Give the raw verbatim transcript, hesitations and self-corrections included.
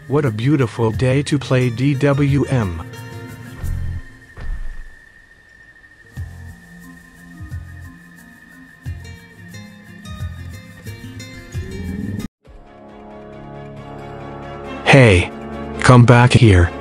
What a beautiful day to play D W M. Hey! Come back here.